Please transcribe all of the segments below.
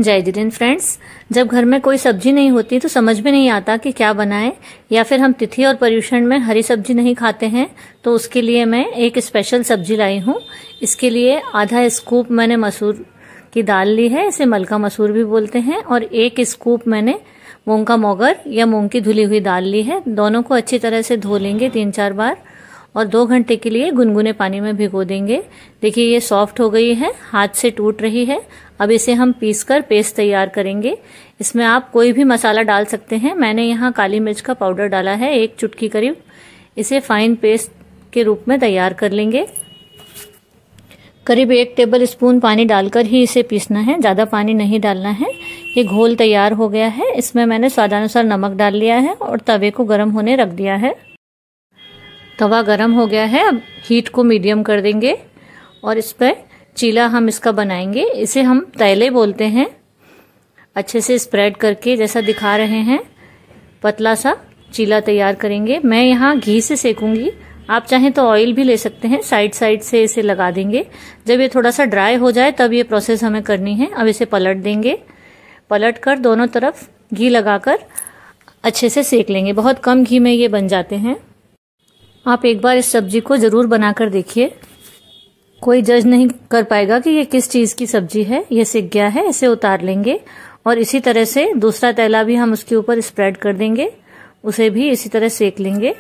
जय जिनेंद्र फ्रेंड्स, जब घर में कोई सब्जी नहीं होती तो समझ में नहीं आता कि क्या बनाएं, या फिर हम तिथि और पर्युषण में हरी सब्जी नहीं खाते हैं तो उसके लिए मैं एक स्पेशल सब्जी लाई हूं। इसके लिए आधा स्कूप मैंने मसूर की दाल ली है, इसे मलका मसूर भी बोलते हैं, और 1 स्कूप मैंने मूंग का मोगर या मूंग की धुली हुई दाल ली है। दोनों को अच्छी तरह से धो लेंगे 3-4 बार और 2 घंटे के लिए गुनगुने पानी में भिगो देंगे। देखिए ये सॉफ्ट हो गई है, हाथ से टूट रही है। अब इसे हम पीसकर पेस्ट तैयार करेंगे। इसमें आप कोई भी मसाला डाल सकते हैं। मैंने यहाँ काली मिर्च का पाउडर डाला है 1 चुटकी करीब। इसे फाइन पेस्ट के रूप में तैयार कर लेंगे। करीब 1 टेबल स्पून पानी डालकर ही इसे पीसना है, ज्यादा पानी नहीं डालना है। ये घोल तैयार हो गया है। इसमें मैंने स्वादानुसार नमक डाल लिया है और तवे को गर्म होने रख दिया है। तवा गर्म हो गया है, अब हीट को मीडियम कर देंगे और इस पर चीला हम इसका बनाएंगे। इसे हम तैले बोलते हैं। अच्छे से स्प्रेड करके जैसा दिखा रहे हैं पतला सा चीला तैयार करेंगे। मैं यहाँ घी से सेकूंगी, आप चाहें तो ऑयल भी ले सकते हैं। साइड साइड से इसे लगा देंगे। जब ये थोड़ा सा ड्राई हो जाए तब ये प्रोसेस हमें करनी है। अब इसे पलट देंगे, पलट कर दोनों तरफ घी लगाकर अच्छे से सेक लेंगे। बहुत कम घी में ये बन जाते हैं। आप एक बार इस सब्जी को जरूर बनाकर देखिए, कोई जज नहीं कर पाएगा कि ये किस चीज की सब्जी है। ये सिक गया है, इसे उतार लेंगे और इसी तरह से दूसरा तैला भी हम उसके ऊपर स्प्रेड कर देंगे, उसे भी इसी तरह सेक लेंगे।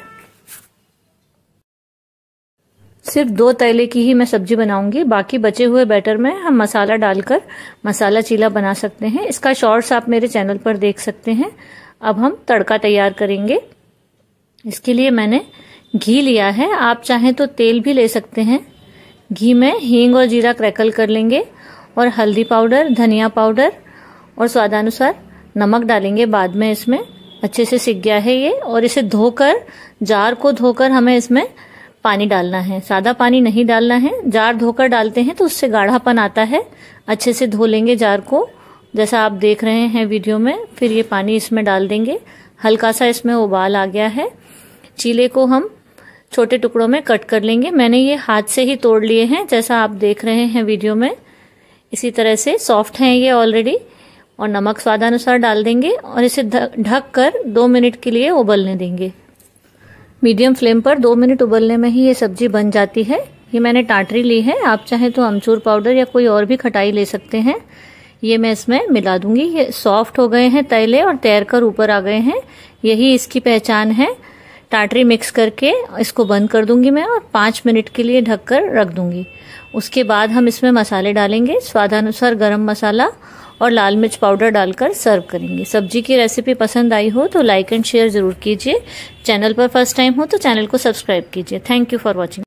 सिर्फ 2 तैले की ही मैं सब्जी बनाऊंगी, बाकी बचे हुए बैटर में हम मसाला डालकर मसाला चीला बना सकते हैं। इसका शॉर्ट्स आप मेरे चैनल पर देख सकते हैं। अब हम तड़का तैयार करेंगे। इसके लिए मैंने घी लिया है, आप चाहें तो तेल भी ले सकते हैं। घी में हींग और जीरा क्रैकल कर लेंगे और हल्दी पाउडर, धनिया पाउडर और स्वादानुसार नमक डालेंगे बाद में। इसमें अच्छे से सिक गया है ये, और इसे धोकर, जार को धोकर हमें इसमें पानी डालना है। सादा पानी नहीं डालना है, जार धोकर डालते हैं तो उससे गाढ़ापन आता है। अच्छे से धो लेंगे जार को जैसा आप देख रहे हैं वीडियो में। फिर ये पानी इसमें डाल देंगे। हल्का सा इसमें उबाल आ गया है। चीले को हम छोटे टुकड़ों में कट कर लेंगे। मैंने ये हाथ से ही तोड़ लिए हैं जैसा आप देख रहे हैं वीडियो में। इसी तरह से सॉफ्ट हैं ये ऑलरेडी। और नमक स्वादानुसार डाल देंगे और इसे ढक कर 2 मिनट के लिए उबलने देंगे। मीडियम फ्लेम पर 2 मिनट उबलने में ही ये सब्जी बन जाती है। ये मैंने टाटरी ली है, आप चाहें तो अमचूर पाउडर या कोई और भी खटाई ले सकते हैं। ये मैं इसमें मिला दूंगी। ये सॉफ्ट हो गए हैं तैले और तैर कर ऊपर आ गए हैं, यही इसकी पहचान है। टाटरी मिक्स करके इसको बंद कर दूंगी मैं और 5 मिनट के लिए ढककर रख दूंगी। उसके बाद हम इसमें मसाले डालेंगे, स्वादानुसार गरम मसाला और लाल मिर्च पाउडर डालकर सर्व करेंगे। सब्जी की रेसिपी पसंद आई हो तो लाइक एंड शेयर जरूर कीजिए। चैनल पर फर्स्ट टाइम हो तो चैनल को सब्सक्राइब कीजिए। Thank you for watching.